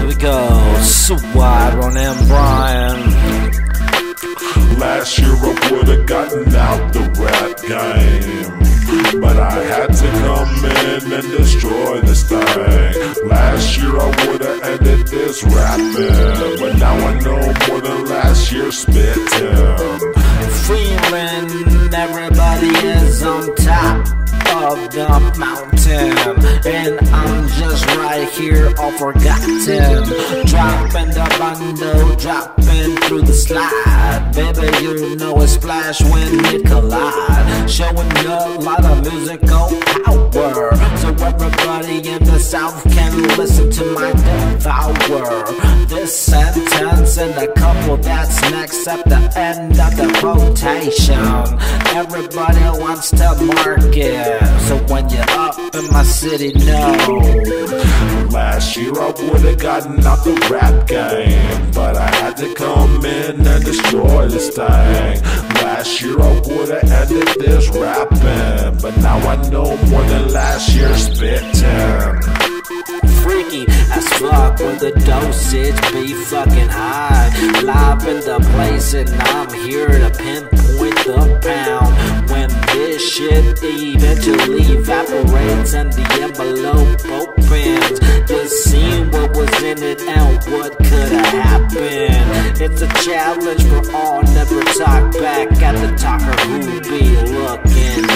we go. Swat on and Brian. Last year I would've gotten out the rap game, but I had to come in and destroy this thing. Last year I would've ended this rapping, but now I know more than last year spitting. Feeling everybody is on top of the mountain, and I'm just right here all forgotten. Dropping the bundle, dropping through the slide. Baby, you know it's splash when it collide. Showing a lot of musical power, so everybody in the South can listen to my devour. This sentence and a couple that's next at the end of the quotation. Everybody wants to market, so when you're up in my city, no. Last year I would've gotten out the rap game, but I had to come in and destroy this thing. Last year I would've ended this rapping, but now I know more than last year spitting. Freaky as fuck when the dosage be fucking high. Live in the place and I'm here to pinpoint the pound. When this shit eventually evaporates and the envelope opens, just seeing what was in it and what could have happened. It's a challenge for all, never talk back at the talker who be looking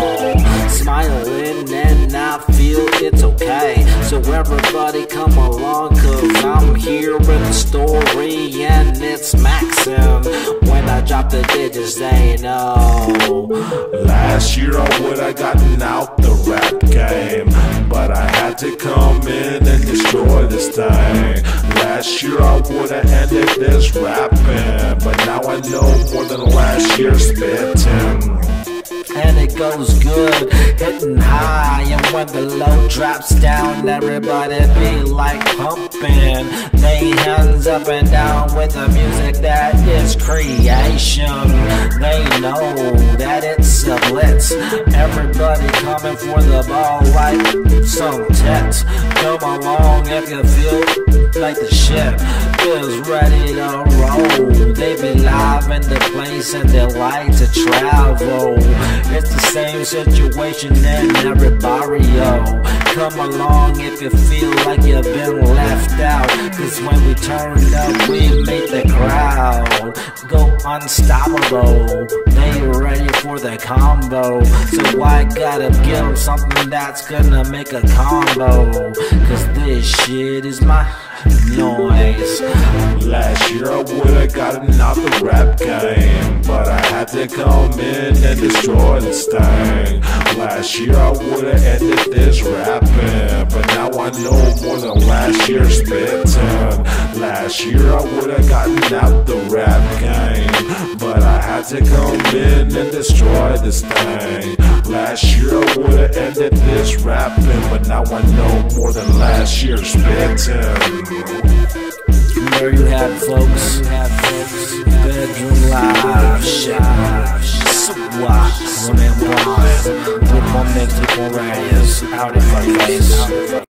on, smiling, and I feel it's okay. So everybody come along, cause I'm here in the story and it's maxim. When I drop the digits, they know. Last year I would've gotten out the rap game, but I had to come in and destroy this thing. Last year I would've ended this rapping, but now I know more than last year spitting. And it goes good, hitting high, and when the low drops down, everybody be like pumping. They hands up and down with the music that is creation. They know that it's a blitz. Everybody coming for the ball like some tits. Come along if you feel like the shit is ready to roll. They be live in the place and they like to travel. It's the same situation in every barrio. Come along if you feel like you've been left out, cause when we turn up we make the crowd go unstoppable. They ready for the combo, so I gotta give them something that's gonna make a combo, cause this shit is my noise. Last year I would've gotten out the rap game, but I had to come in and destroy this thing. Last year I would've ended this rapping, but now I know more than last year spitting. Last year I would've gotten out the rap game, but I had to come in and destroy this thing. Last year I would've ended this rapping, but now I know more than last year spitting. There you have it, folks. Bedroom Live Shot. Swat. Ronan Brian. With my mix, with my radius. Out in my face.